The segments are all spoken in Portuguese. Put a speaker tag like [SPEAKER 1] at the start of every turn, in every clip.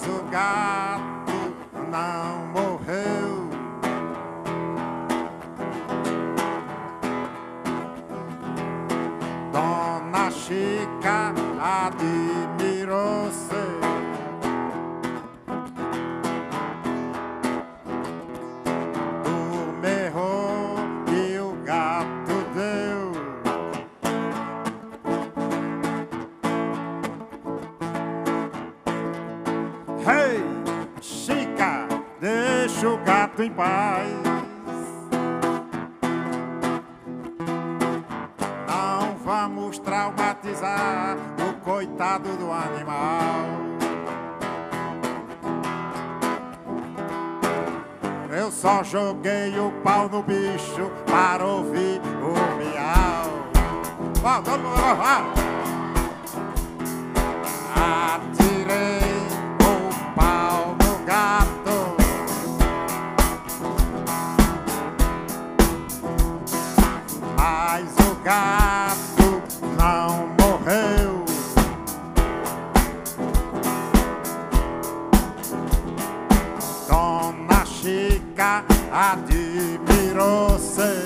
[SPEAKER 1] o gato não morreu. Dona Chica admirou-se. Do berrou que o gato deu. Hey, Chica, deixa o gato em paz. Vamos traumatizar o coitado do animal. Eu só joguei o pau no bicho para ouvir o miau. Atirei o pau no gato. Mas o gato não morreu. Dona Chica admirou-se.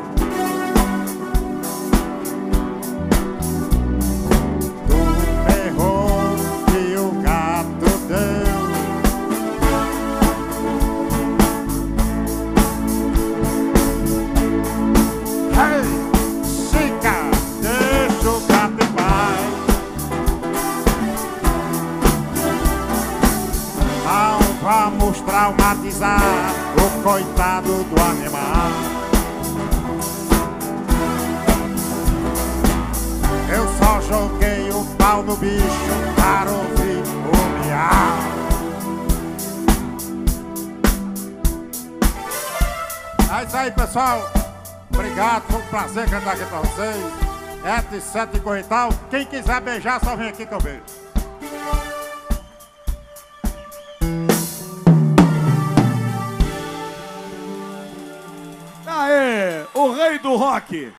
[SPEAKER 1] Do berrou que o gato deu. Hey, Chica, deixa o gato em paz. Não vamos traumatizar o coitado do animal. Eu só joguei o pau no bicho para ouvir o miau. É isso aí, pessoal. Obrigado, foi um prazer cantar aqui pra vocês. Etc e coisa e tal. Quem quiser beijar, só vem aqui que eu beijo.
[SPEAKER 2] Aê, o rei do rock.